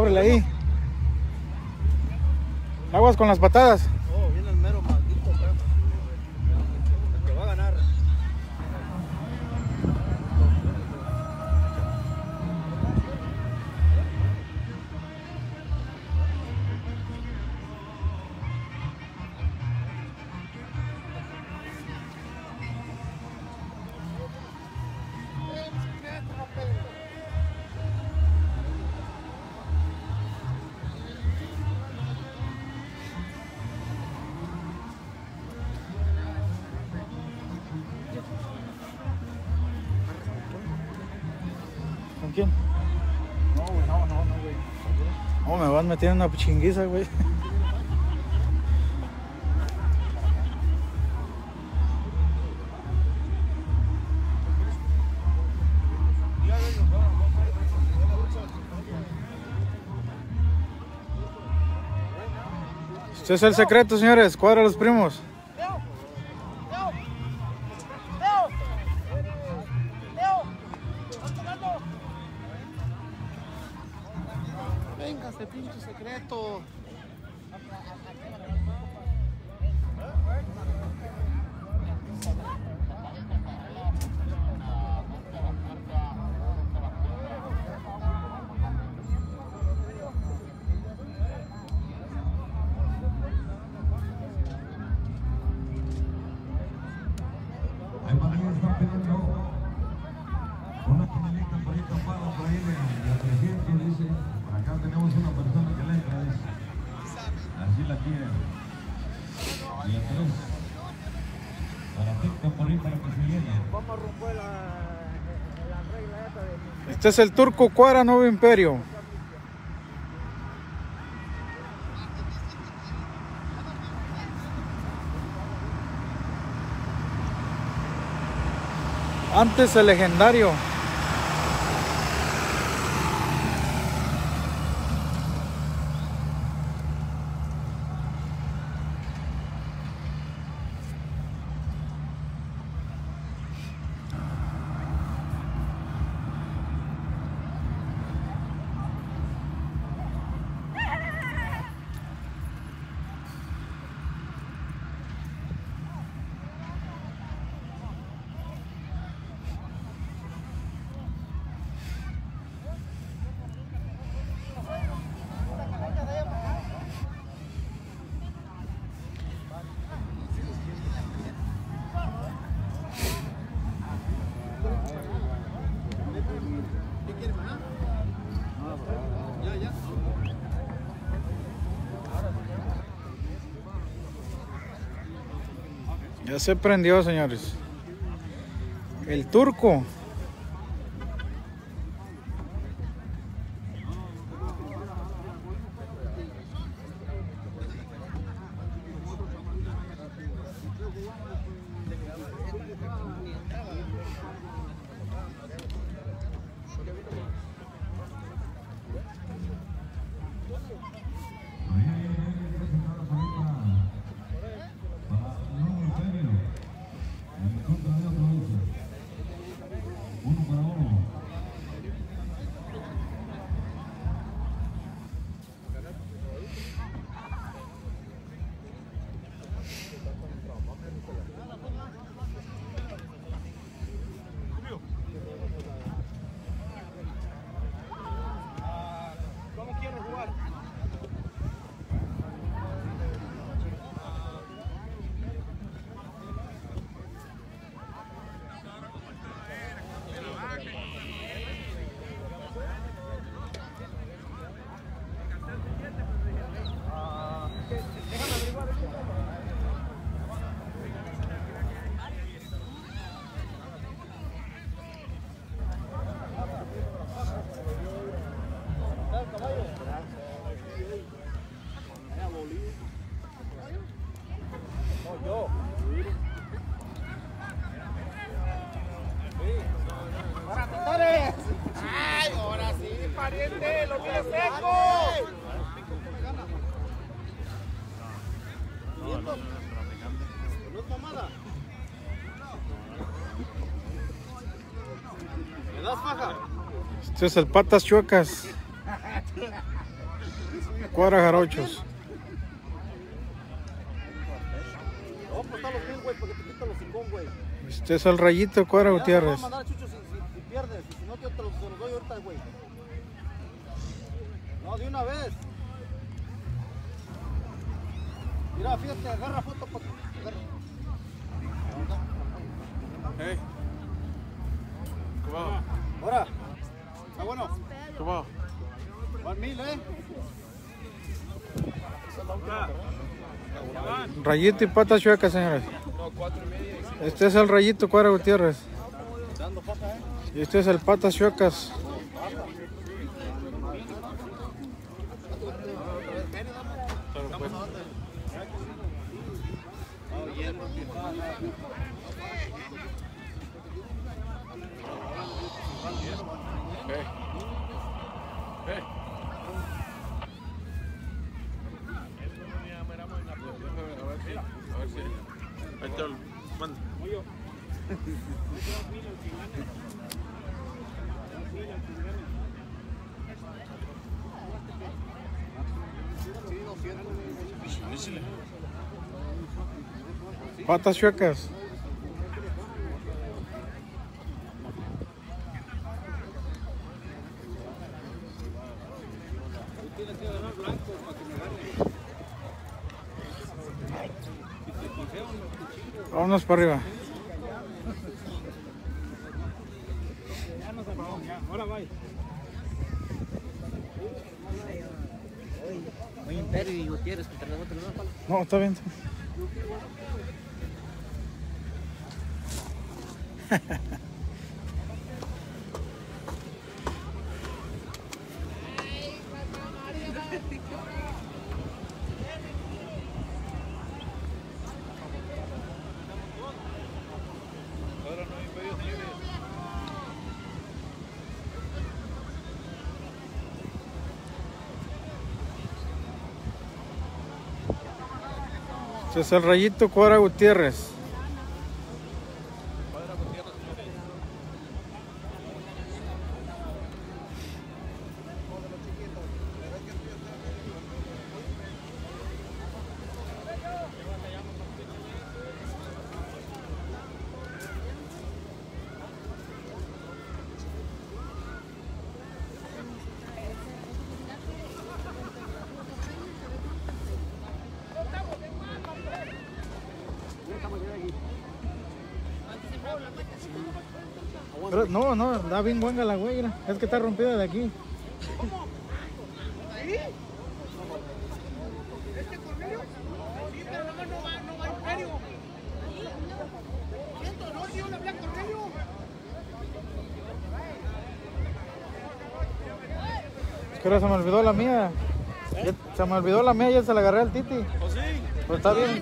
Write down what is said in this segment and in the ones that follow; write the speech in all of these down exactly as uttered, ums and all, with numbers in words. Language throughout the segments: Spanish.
Ábrele ahí. Aguas con las patadas. Oh, viene el mero maldito acá. El que va a ganar. ¿Con quién? No, güey, no, no, no, güey. No, me van metiendo una chinguiza, güey. Este es el secreto, señores. Cuadra a los primos. Venga, este pinche secreto. Ahí para allá están pidiendo una quinelita por ahí tapada por ahí de, de trescientos, dice. Por acá tenemos una persona que le entra, dice. Así la quieren. Y a tres. Para TikTok por ahí para que se llene. Vamos a romper la, la regla esta de... Este es el Turco Cuadra Nuevo Imperio. Antes el legendario. Ya se prendió, señores. El Turco. ¡Ay, ahora sí, pariente! ¡Lo tiene seco! No, no, no, no es mamada. ¿Me das faja? Este es el Patas Chuecas. Cuadra Jarochos. No, pues está los mil, güey, porque te quitan los cinco, güey. Este es el Rayito Cuadra Gutiérrez. Vamos a mandar a Chucho si, si, si pierdes. Y si no, yo te los, te los doy ahorita, güey. No, de una vez. Mira, fíjate, agarra foto para que... Hey. ¿Cómo va? Ahora. Está bueno. ¿Cómo va? Van mil, ¿eh? Rayito y patas chuecas, señores. Este es el Rayito Cuadra Gutiérrez. Dando pata, ¿eh? Y este es el patas chuecas. Hey. Hey. A ver si, a ver si. Ahí está el mando. Patas chuecas. Vámonos para arriba. Ahora va. Oye, Imperio y Gutiérrez contra nosotros, ¿no? No, está bien. Este es el Rayito Cuadra Gutiérrez. Pero no, no, da bien buena la güey, mira. Es que está rompida de aquí. ¿Este Cornelio? Sí, pero nomás no va, no va Imperio. Siento, no, si yo le hablé a Cornelio. Es que ahora se me olvidó la mía. Ya- se me olvidó la mía, ya se la agarré al Titi. ¿O sí? Pero está bien.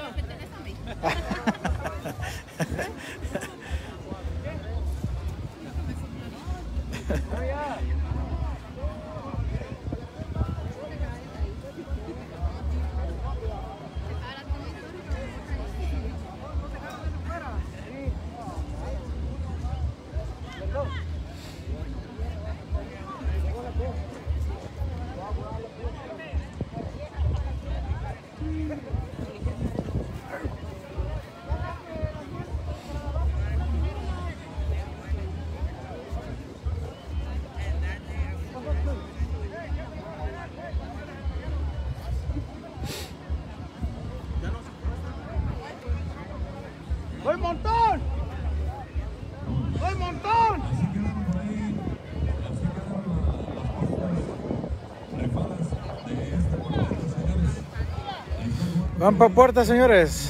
¡Soy montón! ¡Soy montón! Así quedaron por ahí, así quedaron las rifadas de esta corneta, señores. Ahí está jugando Van para puerta, señores.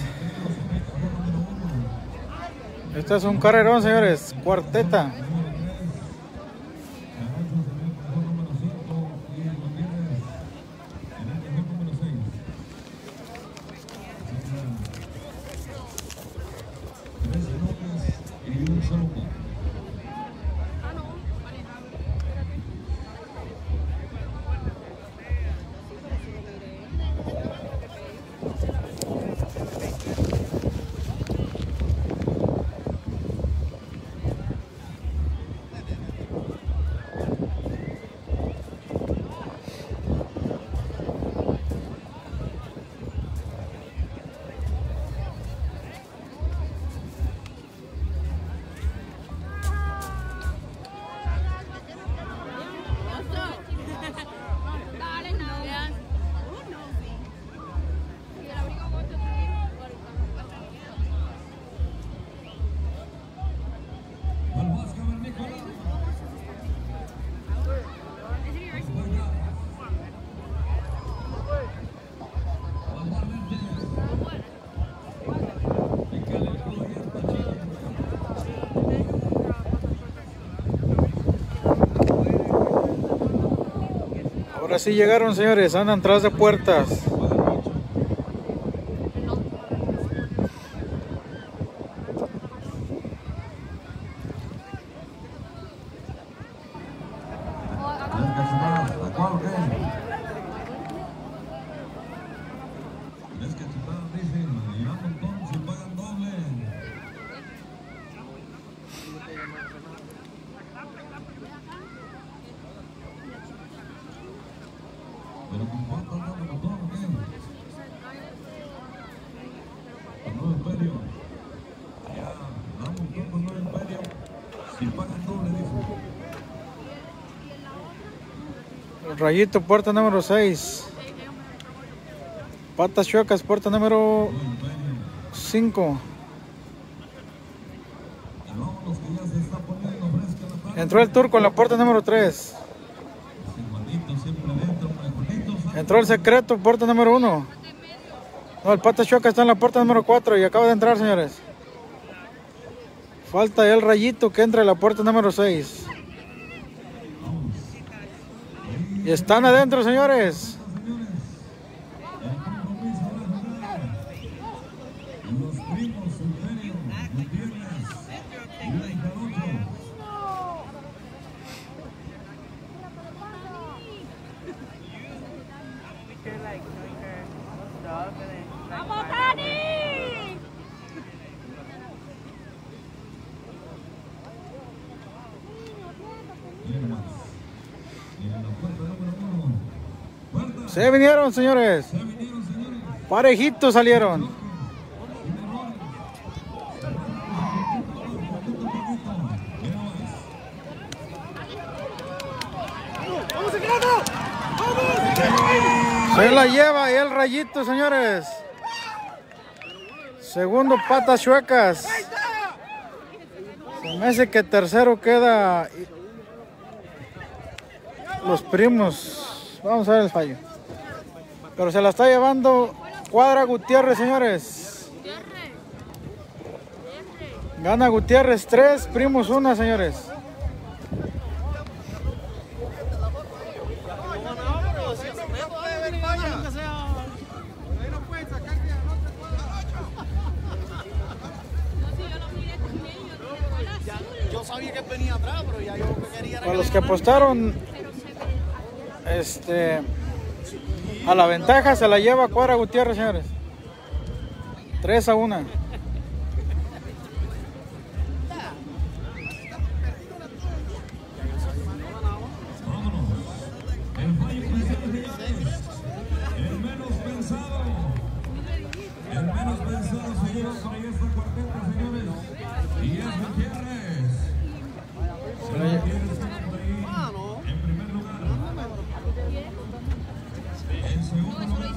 Este es un carrerón, señores. Cuarteta. Casi llegaron, señores, andan tras de puertas. Pero con cuánto anda el motor, ¿o qué? Con nuevo imperio. Ya, damos un poco con nuevo imperio. Si pagan doble, dice. El Rayito, puerta número seis. Patas Chuecas, puerta número cinco. Y vámonos que ya se está poniendo fresca la tarde. Entró el Turco en la puerta número tres. Igualito, siempre adentro, frijolitos. Entró el Secreto, puerta número uno. No, el Patas Chuecas está en la puerta número cuatro y acaba de entrar, señores. Falta el Rayito que entre en la puerta número seis. Y están adentro, señores. Los primos, Imperio, Gutiérrez, y el Jarocho. ¡Vamos, Dani! Bien más. Y en la puerta número uno. Puerta. Se vinieron, señores. Se vinieron, señores. Parejitos salieron. Se la lleva el Rayito, señores. Segundo, Patas Chuecas. Se me hace que tercero queda Los Primos. Vamos a ver el fallo. Pero se la está llevando Cuadra Gutiérrez, señores. Gana Gutiérrez tres, Primos una, señores. Yo sabía que venía atrás, pero ya yo quería... Para los que apostaron este, a la ventaja, se la lleva Cuadra Gutiérrez, señores. tres a uno. El fallo presente, señores. El menos pensado. El menos pensado se lleva por ahí esta cuarteta, señores. Y es Gutiérrez. Se Gutiérrez está por ahí en primer lugar. En segundo lugar.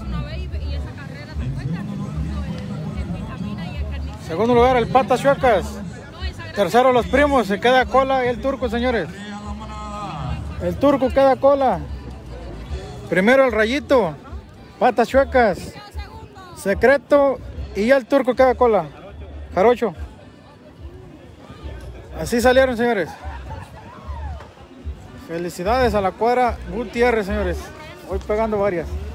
Segundo lugar, el Patas Chuecas. Tercero, Los Primos. Se queda cola el Turco, señores. El Turco queda cola. Primero el Rayito, Patas Chuecas, Secreto y ya el Turco queda cola. Jarocho. Así salieron, señores. Felicidades a la Cuadra Gutiérrez, señores. Voy pegando varias.